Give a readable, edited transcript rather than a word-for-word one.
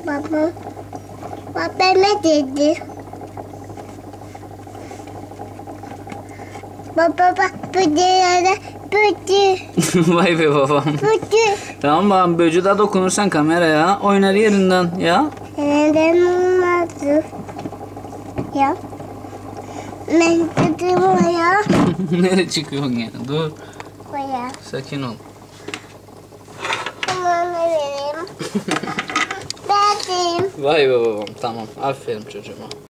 Babam. Baba ne dedi? Baba böceğe böcek. Vay be babam. Böcek. Tamam babam, böcüde dokunursan kameraya oynar yerinden ya. Neden olmadı? Ya. Ben dedim o ya. Nereye çıkıyorsun ya? Dur. O ya. Sakin ol. Tamam vereyim. Verdim. Vay be babam, tamam. Aferin çocuğuma.